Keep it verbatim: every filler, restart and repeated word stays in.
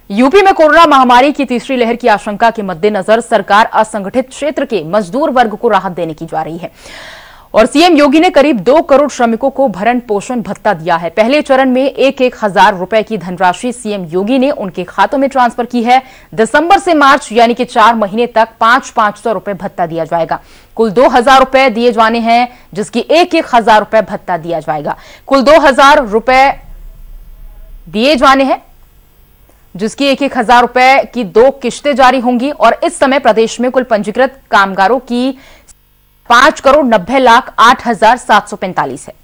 UP में corona महामारी की तीसरी लहर की आशंका के मद्देनजर सरकार असंगठित क्षेत्र के मजदूर वर्ग को राहत देने की जा रही है और सीएम योगी ने करीब दो करोड़ श्रमिकों को भरण पोषण भत्ता दिया है। पहले चरण में एक एक हजार रुपए की धनराशि सीएम योगी ने उनके खातों में ट्रांसफर की है। दिसंबर से मार्च यानी कि चार महीने तक पांच पांच सौ रुपए भत्ता दिया जाएगा। कुल दो हजार रुपए दिए जाने हैं, जिसकी एक एक हजार रुपए भत्ता दिया जाएगा। कुल दो हजार रुपए दिए जाने हैं, जिसकी एक एक हजार रुपए की दो किश्तें जारी होंगी और इस समय प्रदेश में कुल पंजीकृत कामगारों की पांच करोड़ नब्बे लाख आठ हजार सात सौ पैंतालीस है।